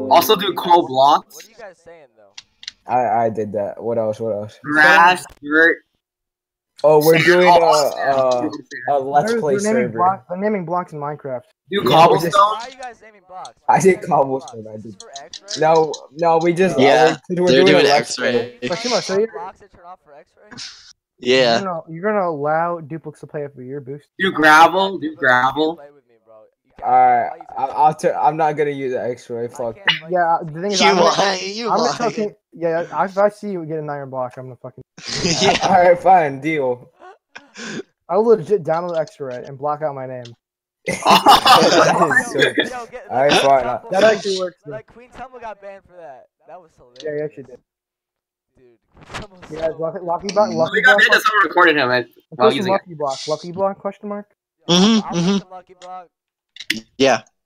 Also do coal blocks. What are you guys saying though? I did that. What else? What else? Grass, dirt. Oh, we're Sand. doing Oh, a let's play They're naming server. they're naming blocks in Minecraft. Do Yeah, cobblestone. Why are you guys naming blocks? I Why are you did guys naming cobblestone. blocks? I Is did. this for X-ray? No, we just Yeah, we're they're doing a doing let's X-ray. play. Fatima, so you're blocks that turn off for X-ray? Yeah. you're gonna allow Dooplix to play up for your boost? Do gravel. Do Dude, gravel. play with me, bro. You can't- Alright, why you say I'm not gonna use the X-ray. I Fuck. can't invite Yeah, you to the thing is, You I'm gonna, lying? You I'm lying? talking. Yeah, if I see you get an iron block, I'm gonna fucking. Yeah. Alright, fine, deal. I'll legit download X-ray and block out my name. That is so. Alright, fine. That actually works. Though. Like Queen Tumble got banned for that. That was hilarious. Yeah, he actually did. Dude, Queen Tumble was You guys, so Lucky Block, We Lucky got Block. that someone recorded him. While Post using it. Lucky Block, Lucky Block? Question mark. I'll Mhm, put mhm. some Lucky Block. Yeah.